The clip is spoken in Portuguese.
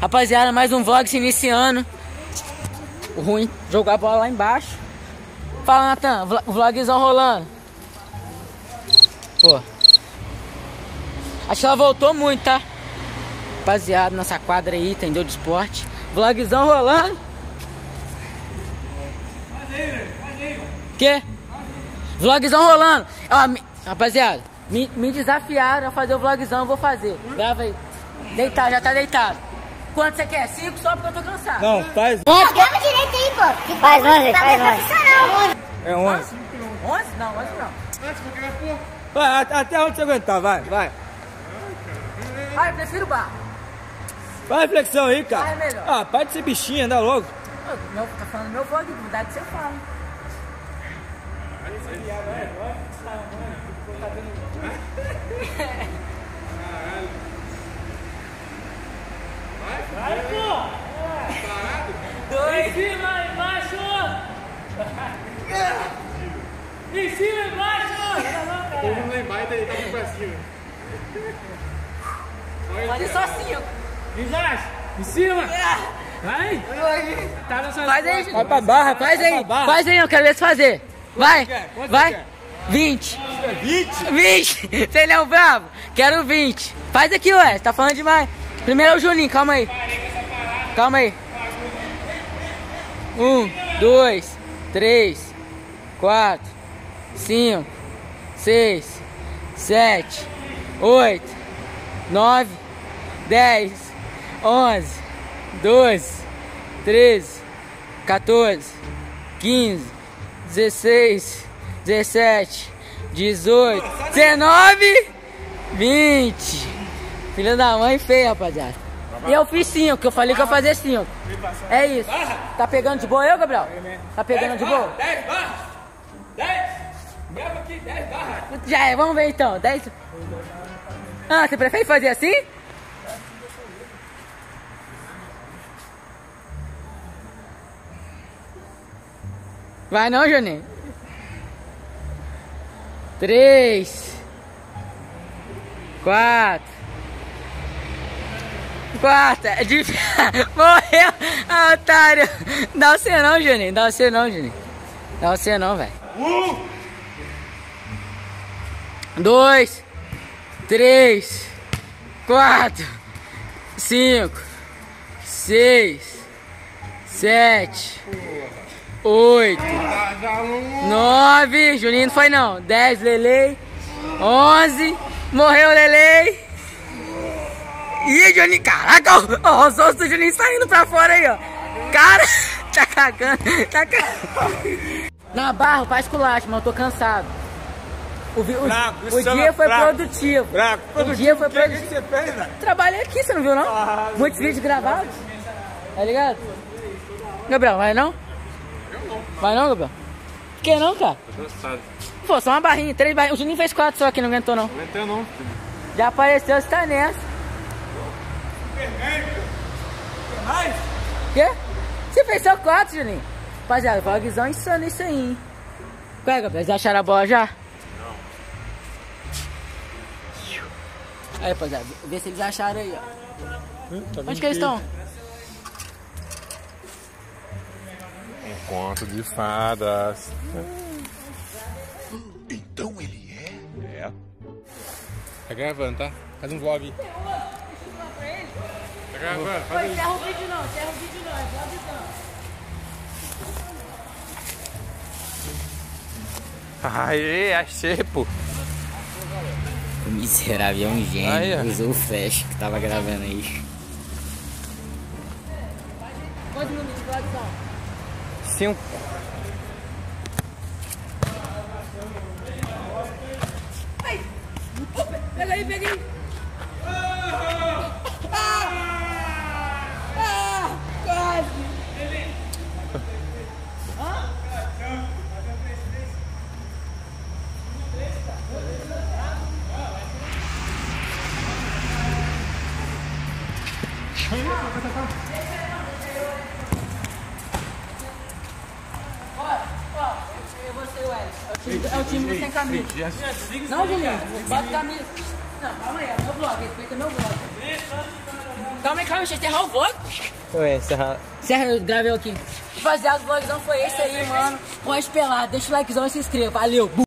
Rapaziada, mais um vlog se iniciando. O ruim, jogar a bola lá embaixo. Fala, Natan, vlogzão rolando. Pô. Acho que ela voltou muito, tá? Rapaziada, nossa quadra aí, entendeu? De esporte. Vlogzão rolando. Que? Vlogzão rolando. Ó, rapaziada, me desafiaram a fazer o vlogzão, eu vou fazer. Grava aí. Deitado, já tá deitado. Quanto você quer? 5 só porque eu tô cansado. Não, faz. Grava direito aí, pô. Faz 11, faz 11. É 11. 11? Não, 11 não. Vai, até onde você aguentar, vai. Ah, eu prefiro bar. Faz flexão aí, cara. Vai, melhor. Ah, para de ser bichinha, anda logo. Tá falando meu vlog, mudar que você fala. Vai, pô! Parado? 2. Em cima, embaixo! Em cima, embaixo! Todo mundo lá embaixo e deitado pra cima. Faz só 5. Embaixo! Em cima! Vai! Tá nessa... Faz aí, Vai pra barra, faz vai aí. pra barra. Faz aí, eu quero ver você fazer. Vai, Quanto vai. você quer? 20. 20? 20. Você não é um bravo? Quero 20. Faz aqui, ué. Tá falando demais. Primeiro é o Juninho, calma aí. Calma aí. 1, 2, 3, 4, 5, 6, 7, 8, 9, 10, 11, 12, 13, 14, 15, 16, 17, 18, 19, 20. Filha da mãe feia, rapaziada. E eu fiz 5, que eu falei que eu ia fazer 5. É isso. Tá pegando de boa eu, Gabriel? Tá pegando de boa? 10 barras. 10. Grava aqui, 10 barras. Já é, vamos ver então. 10. Ah, você prefere fazer assim? Vai não, Juninho. 3, 4, é difícil. Morreu, otário. Dá você não, Juninho. Dá você não, Juninho. Dá você não, velho. 2, 3, 4, 5, 6, 7, 8, 9. Juninho não foi não. 10, Lelei. 11. Morreu, Lelei. Ih, Juninho, caraca, ó, os ossos do Juninho saindo pra fora aí, ó. Cara, tá cagando, tá cagando. Na barra faz culacho, mas eu tô cansado. O dia foi produtivo. O dia foi produtivo. O que você fez, né? Trabalhei aqui, você não viu não? Muitos vídeos gravados. Tá ligado? Gabriel, vai não? Vai não, Gabriel? Por que não, cara? Tô cansado. Pô, só uma barrinha, 3 barrinhas. O Juninho fez 4 só aqui, não aguentou não. Não aguentei não. Já apareceu, você tá nessa. Mais? Quê? Você fez só 4, Juninho? Rapaziada, vlogzão insano isso aí, hein? Qual é, Gabriel? Vocês acharam a bola já? Não. Aí, rapaziada, vê se eles acharam aí, ó. Onde que eles estão? Um conto de fadas. Então ele é? É. Tá gravando, tá? Faz um vlog. Tá gravando, faz aí. Encerra o vídeo não, é vlogzão. Aê, achei, pô. O miserável é um gênio. Aí, ó. Usou o flash que tava gravando aí. Quantos minutos de vlogzão? 5. Pega aí, pega aí. Quase. É o time sem camisa. Não, Juninho, bota camisa. Não, calma aí, é meu vlog, respeita meu vlog. Calma aí, deixa eu encerrar o vlog. Ué, encerrar. Encerra, eu gravei aqui. Rapaziada, o vlogzão foi esse aí, mano. Pode pelar, deixa o likezão e se inscreva. Valeu!